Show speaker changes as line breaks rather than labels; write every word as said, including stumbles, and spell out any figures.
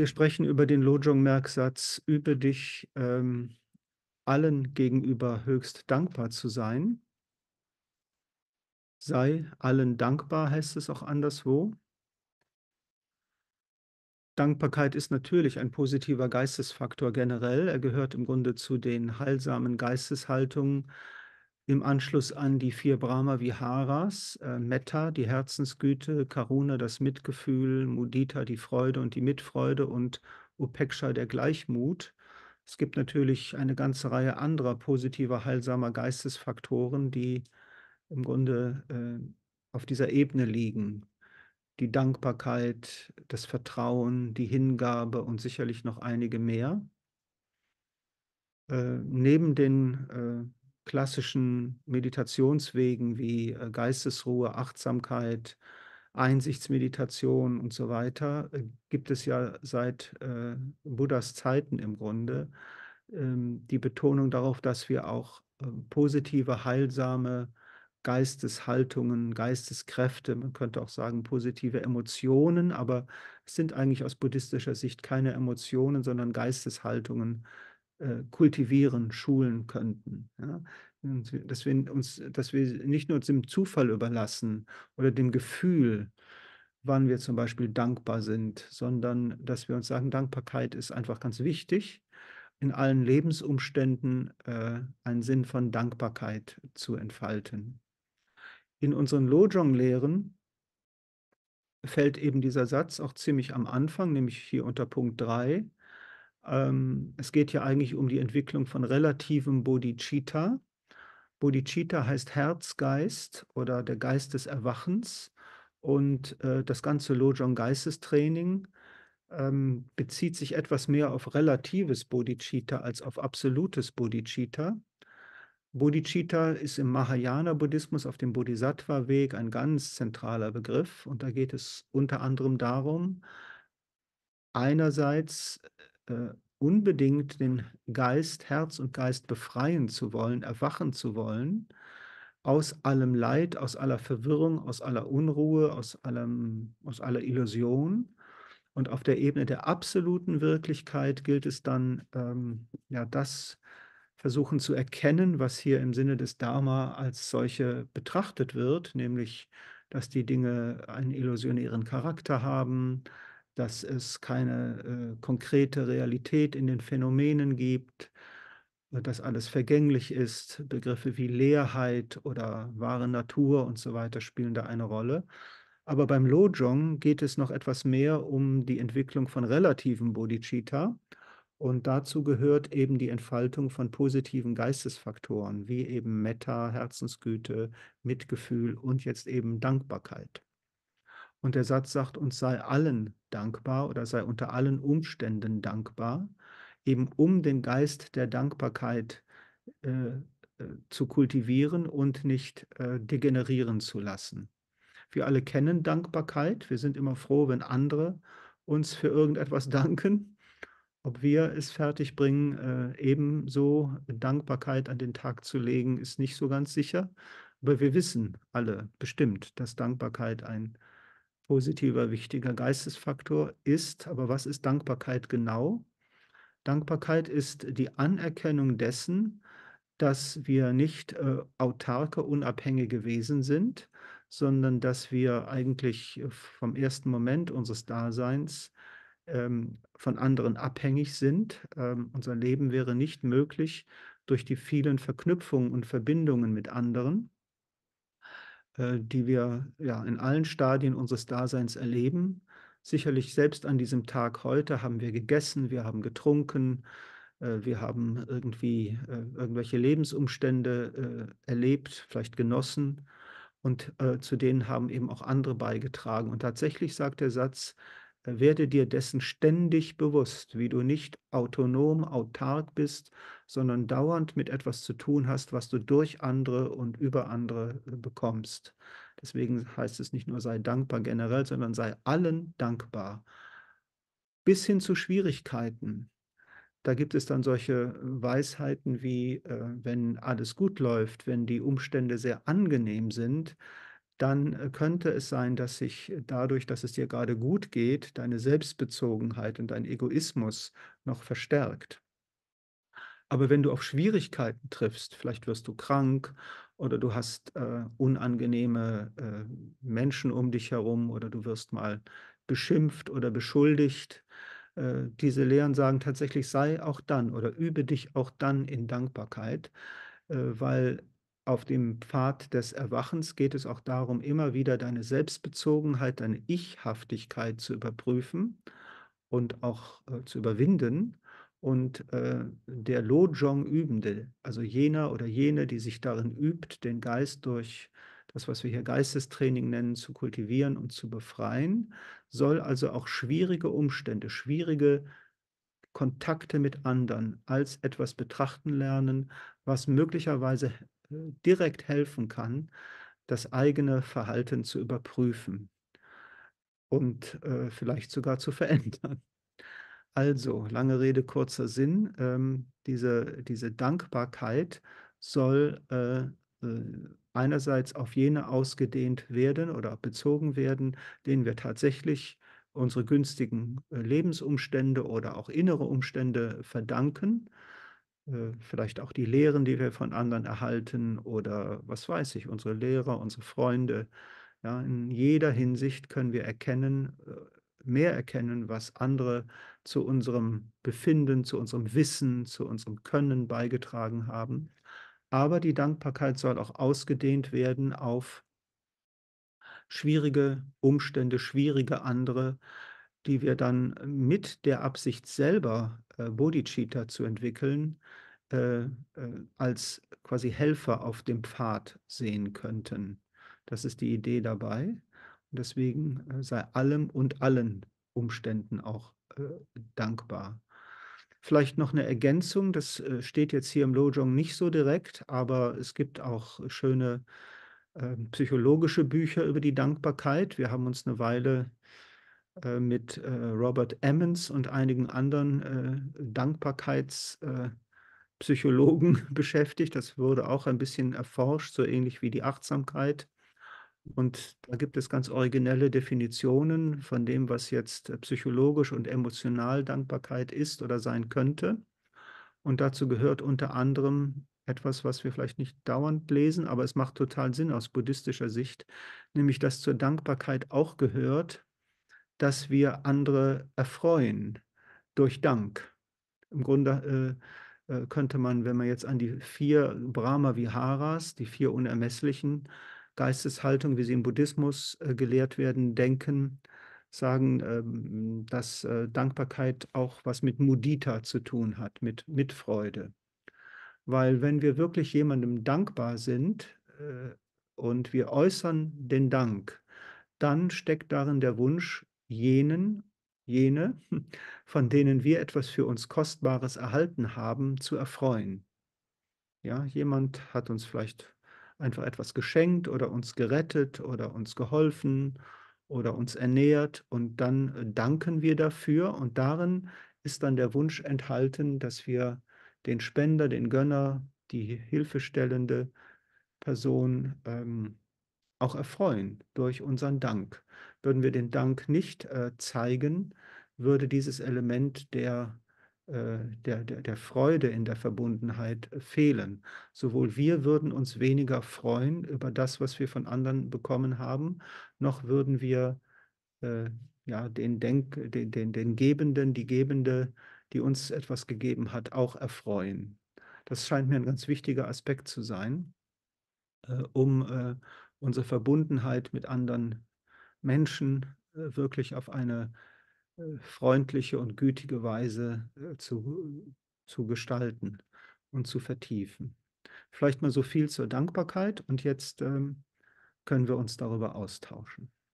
Wir sprechen über den Lojong-Merksatz: „Übe dich, ähm, allen gegenüber höchst dankbar zu sein.“ „Sei allen dankbar“, heißt es auch anderswo. Dankbarkeit ist natürlich ein positiver Geistesfaktor generell. Er gehört im Grunde zu den heilsamen Geisteshaltungen im Anschluss an die vier Brahma-Viharas, äh, Metta, die Herzensgüte, Karuna, das Mitgefühl, Mudita, die Freude und die Mitfreude und Upeksha, der Gleichmut. Es gibt natürlich eine ganze Reihe anderer positiver, heilsamer Geistesfaktoren, die im Grunde, äh, auf dieser Ebene liegen. Die Dankbarkeit, das Vertrauen, die Hingabe und sicherlich noch einige mehr. Äh, neben den, äh, klassischen Meditationswegen wie, äh, Geistesruhe, Achtsamkeit, Einsichtsmeditation und so weiter, äh, gibt es ja seit, äh, Buddhas Zeiten im Grunde, ähm, die Betonung darauf, dass wir auch, ähm, positive, heilsame Geisteshaltungen, Geisteskräfte, man könnte auch sagen positive Emotionen, aber es sind eigentlich aus buddhistischer Sicht keine Emotionen, sondern Geisteshaltungen, äh, kultivieren, schulen könnten, ja? Und dass wir uns dass wir nicht nur dem Zufall überlassen oder dem Gefühl, wann wir zum Beispiel dankbar sind, sondern dass wir uns sagen: „Dankbarkeit ist einfach ganz wichtig, in allen Lebensumständen, äh, einen Sinn von Dankbarkeit zu entfalten.“ In unseren Lojong-Lehren fällt eben dieser Satz auch ziemlich am Anfang, nämlich hier unter Punkt drei. Ähm, es geht ja eigentlich um die Entwicklung von relativem Bodhicitta. Bodhicitta heißt Herzgeist oder der Geist des Erwachens und, äh, das ganze Lojong-Geistestraining, ähm, bezieht sich etwas mehr auf relatives Bodhicitta als auf absolutes Bodhicitta. Bodhicitta ist im Mahayana-Buddhismus auf dem Bodhisattva-Weg ein ganz zentraler Begriff und da geht es unter anderem darum einerseits, äh, unbedingt den Geist Herz und Geist befreien zu wollen, erwachen zu wollen aus allem Leid, aus aller Verwirrung, aus aller Unruhe, aus allem aus aller Illusion. Und auf der Ebene der absoluten Wirklichkeit gilt es dann, ähm, ja, das versuchen zu erkennen, was hier im Sinne des Dharma als solche betrachtet wird, nämlich, dass die Dinge einen illusionären Charakter haben, dass es keine, äh, konkrete Realität in den Phänomenen gibt, äh, dass alles vergänglich ist. Begriffe wie Leerheit oder wahre Natur und so weiter spielen da eine Rolle. Aber beim Lojong geht es noch etwas mehr um die Entwicklung von relativem Bodhicitta und dazu gehört eben die Entfaltung von positiven Geistesfaktoren, wie eben Metta, Herzensgüte, Mitgefühl und jetzt eben Dankbarkeit. Und der Satz sagt uns: „Sei allen dankbar oder sei unter allen Umständen dankbar“, eben um den Geist der Dankbarkeit, äh, äh, zu kultivieren und nicht, äh, degenerieren zu lassen. Wir alle kennen Dankbarkeit. Wir sind immer froh, wenn andere uns für irgendetwas danken. Ob wir es fertigbringen, äh, ebenso Dankbarkeit an den Tag zu legen, ist nicht so ganz sicher. Aber wir wissen alle bestimmt, dass Dankbarkeit ein positiver, wichtiger Geistesfaktor ist. Aber was ist Dankbarkeit genau? Dankbarkeit ist die Anerkennung dessen, dass wir nicht, äh, autarke, unabhängige Wesen sind, sondern dass wir eigentlich äh, vom ersten Moment unseres Daseins, ähm, von anderen abhängig sind. Ähm, unser Leben wäre nicht möglich durch die vielen Verknüpfungen und Verbindungen mit anderen äh, die wir, ja, in allen Stadien unseres Daseins erleben. Sicherlich selbst an diesem Tag heute haben wir gegessen, wir haben getrunken, äh, wir haben irgendwie, äh, irgendwelche Lebensumstände, äh, erlebt, vielleicht genossen und, äh, zu denen haben eben auch andere beigetragen. Und tatsächlich sagt der Satz: „Äh, werde dir dessen ständig bewusst, wie du nicht autonom, autark bist, sondern dauernd mit etwas zu tun hast, was du durch andere und über andere, äh, bekommst.“ Deswegen heißt es nicht nur: „Sei dankbar generell“, sondern sei allen dankbar. Bis hin zu Schwierigkeiten. Da gibt es dann solche Weisheiten wie, äh, wenn alles gut läuft, wenn die Umstände sehr angenehm sind, dann, äh, könnte es sein, dass sich dadurch, dass es dir gerade gut geht, deine Selbstbezogenheit und dein Egoismus noch verstärkt. Aber wenn du auf Schwierigkeiten triffst, vielleicht wirst du krank oder du hast, äh, unangenehme, äh, Menschen um dich herum oder du wirst mal beschimpft oder beschuldigt. Äh, diese Lehren sagen tatsächlich: „Sei auch dann oder übe dich auch dann in Dankbarkeit“, äh, weil auf dem Pfad des Erwachens geht es auch darum, immer wieder deine Selbstbezogenheit, deine Ichhaftigkeit zu überprüfen und auch, äh, zu überwinden. Und, äh, der Lojong-Übende, also jener oder jene, die sich darin übt, den Geist durch das, was wir hier Geistestraining nennen, zu kultivieren und zu befreien, soll also auch schwierige Umstände, schwierige Kontakte mit anderen als etwas betrachten lernen, was möglicherweise, äh, direkt helfen kann, das eigene Verhalten zu überprüfen und, äh, vielleicht sogar zu verändern. Also, lange Rede, kurzer Sinn, ähm, diese diese Dankbarkeit soll, äh, äh, einerseits auf jene ausgedehnt werden oder bezogen werden, denen wir tatsächlich unsere günstigen, äh, Lebensumstände oder auch innere Umstände verdanken. Äh, vielleicht auch die Lehren, die wir von anderen erhalten oder was weiß ich, unsere Lehrer, unsere Freunde. Ja, in jeder Hinsicht können wir erkennen äh, mehr erkennen, was andere zu unserem Befinden, zu unserem Wissen, zu unserem Können beigetragen haben. Aber die Dankbarkeit soll auch ausgedehnt werden auf schwierige Umstände, schwierige andere, die wir dann mit der Absicht selber, äh, Bodhicitta zu entwickeln, äh, äh, als quasi Helfer auf dem Pfad sehen könnten. Das ist die Idee dabei. Und deswegen, äh, sei allem und allen Umständen auch, äh, dankbar. Vielleicht noch 'ne Ergänzung, das, äh, steht jetzt hier im Lojong nicht so direkt, aber es gibt auch schöne, ähm, psychologische Bücher über die Dankbarkeit. Wir haben uns 'ne Weile, äh, mit, äh, Robert Emmons und einigen anderen, äh, Dankbarkeits äh, Psychologen beschäftigt. Das wurde auch ein bisschen erforscht, so ähnlich wie die Achtsamkeit. Und da gibt es ganz originelle Definitionen von dem, was jetzt, äh, psychologisch und emotional Dankbarkeit ist oder sein könnte. Und dazu gehört unter anderem etwas, was wir vielleicht nicht dauernd lesen, aber es macht total Sinn aus buddhistischer Sicht, nämlich dass zur Dankbarkeit auch gehört, dass wir andere erfreuen durch Dank. Im Grunde, äh, äh, könnte man, wenn man jetzt an die vier Brahma-Viharas, die vier unermesslichen Geisteshaltungen, wie sie im Buddhismus, äh, gelehrt werden, denken, sagen, ähm, dass, äh, Dankbarkeit auch was mit Mudita zu tun hat, mit Mitfreude. Weil wenn wir wirklich jemandem dankbar sind, äh, und wir äußern den Dank, dann steckt darin der Wunsch, jenen jene, von denen wir etwas für uns Kostbares erhalten haben, zu erfreuen. Ja, jemand hat uns vielleicht einfach etwas geschenkt oder uns gerettet oder uns geholfen oder uns ernährt und dann, äh, danken wir dafür und darin ist dann der Wunsch enthalten, dass wir den Spender, den Gönner, die hilfestellende Person, ähm, auch erfreuen durch unseren Dank. Würden wir den Dank nicht, äh, zeigen, würde dieses Element der äh, der der der Freude in der Verbundenheit, äh, fehlen. Sowohl wir würden uns weniger freuen über das, was wir von anderen bekommen haben, noch würden wir, äh, ja, den Denk den den den Gebenden, die Gebende, die uns etwas gegeben hat, auch erfreuen. Das scheint mir 'n ganz wichtiger Aspekt zu sein, äh, um, äh, unsere Verbundenheit mit anderen Menschen, äh, wirklich auf eine, äh, freundliche und gütige Weise, äh, zu zu gestalten und zu vertiefen. Vielleicht mal so viel zur Dankbarkeit und jetzt, ähm, können wir uns darüber austauschen.